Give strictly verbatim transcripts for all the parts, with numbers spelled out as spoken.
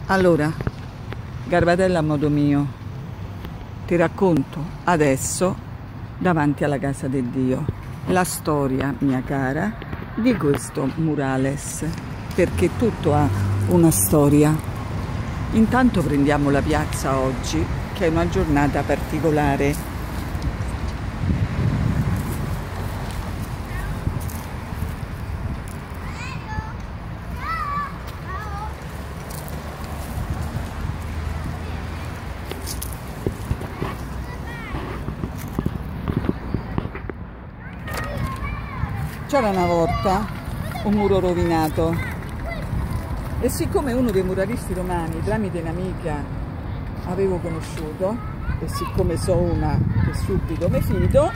Allora, Garbatella a modo mio, ti racconto adesso, davanti alla casa di Dio, la storia, mia cara, di questo murales, perché tutto ha una storia. Intanto prendiamo la piazza oggi, che è una giornata particolare. C'era una volta un muro rovinato e siccome uno dei muralisti romani tramite un'amica avevo conosciuto e siccome so una che subito mi fido,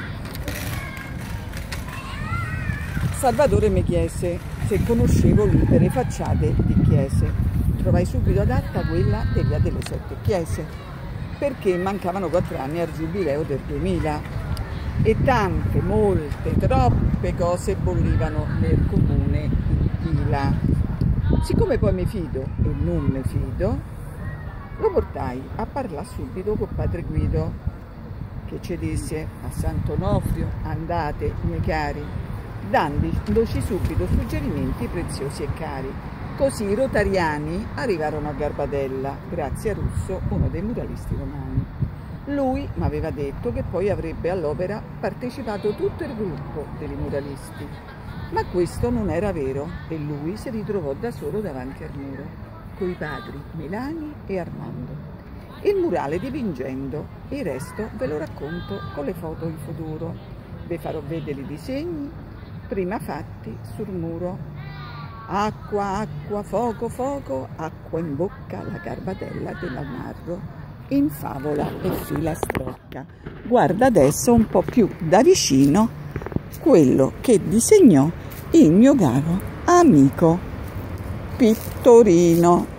Salvatore mi chiese se conoscevo libere facciate di chiese. Trovai subito adatta quella di Via delle Sette Chiese, perché mancavano quattro anni al giubileo del duemila e tante, molte, troppe cose bollivano nel comune in fila. Siccome poi mi fido e non mi fido, lo portai a parlare subito con padre Guido, che ci disse: a Sant'Onofrio andate, miei cari, dandoci subito suggerimenti preziosi e cari. Così i rotariani arrivarono a Garbatella, grazie a Russo, uno dei muralisti romani. Lui mi aveva detto che poi avrebbe all'opera partecipato tutto il gruppo dei muralisti, ma questo non era vero e lui si ritrovò da solo davanti al muro, coi padri Milani e Armando, il murale dipingendo. Il resto ve lo racconto con le foto in futuro. Vi farò vedere i disegni prima fatti sul muro. Acqua, acqua, fuoco, fuoco, acqua in bocca, la Garbatella della Narro in favola e filastrocca. Guarda adesso un po' più da vicino quello che disegnò il mio caro amico Pittorino.